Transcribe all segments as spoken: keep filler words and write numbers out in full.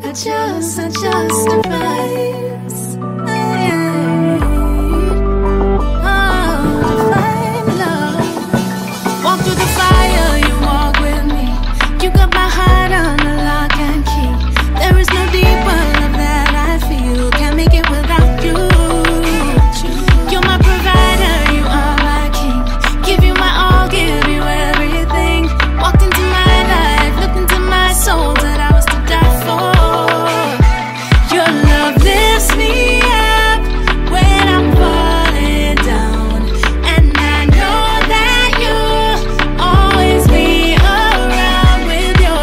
Adjust, adjust the vibes. Hey. Oh, divine love. Walk through the fire, you walk with me. You got my heart on the lock and key. There is no deeper love that I feel. Can't make it without you. You're my provider, you are my king. Give you my all, give you everything. Walked into my life, looked into my soul, that I was to die for. Your love lifts me up when I'm falling down, and I know that you'll always be around with your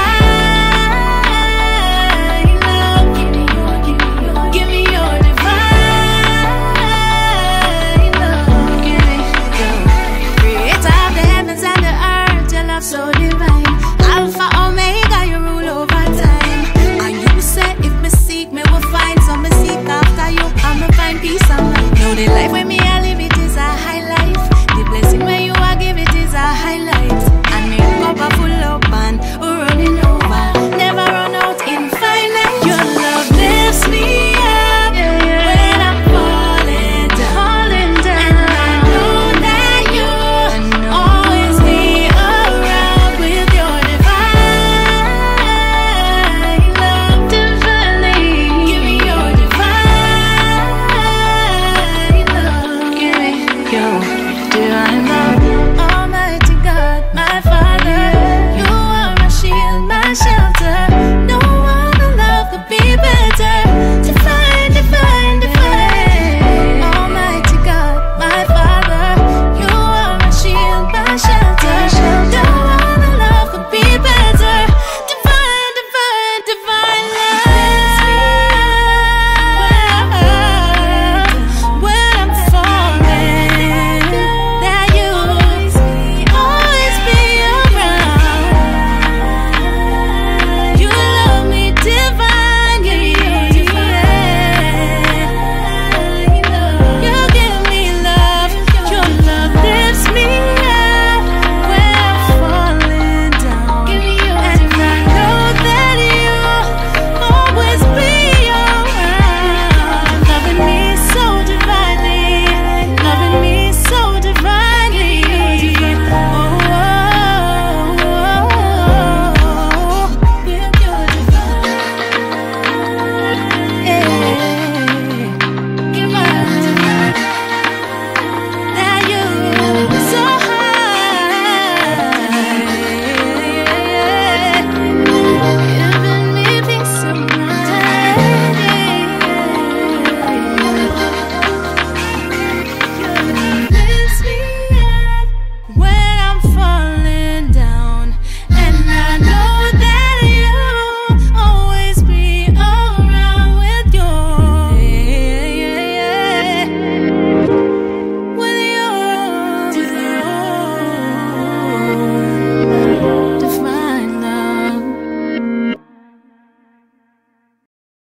divine love. Give me your, give me your, give me your divine love. Give me your creator of the heavens and the earth. Your love so divine. Alpha, Omega, you rule over time. And you say if me seek, me will find. So me seek after you, and me find peace of mind. Know the life when me I live, it is a high life. The blessing when you are give, it is a highlight. And me cup a full up and running over. Never run out infinite. Your love lifts me up when I'm falling down. And I know that you'll always be around with your divine love. Divinely, give me your divine love. Give me your divine love.